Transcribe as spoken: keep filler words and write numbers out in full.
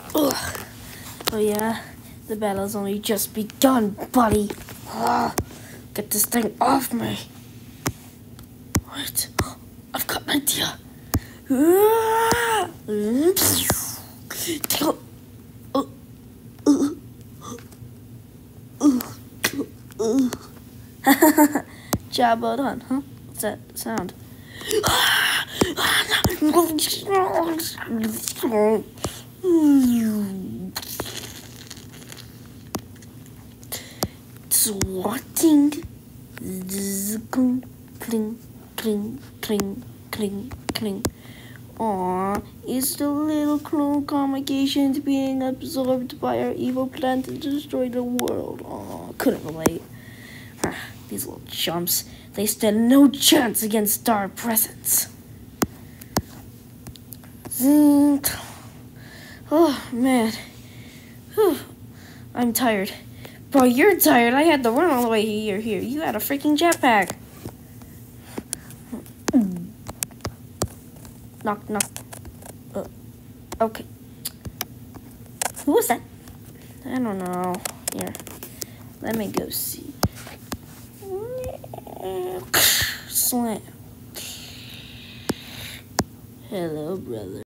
Ugh. Oh yeah, the battle's only just begun, buddy. Ugh. Get this thing off me. Wait, I've got an idea. Job well done, huh? What's that sound? Swatting. Cling, cling, cling, cling, cling, cling. Aww, is the little clone congregations being absorbed by our evil plan to destroy the world? Aww, couldn't relate. These little chumps, they stand no chance against our presence. Oh, man. Whew. I'm tired. Bro, you're tired. I had to run all the way here. Here, you had a freaking jetpack. Knock, knock. Uh, okay. Who was that? I don't know. Here, let me go see. Slam. Hello, brother.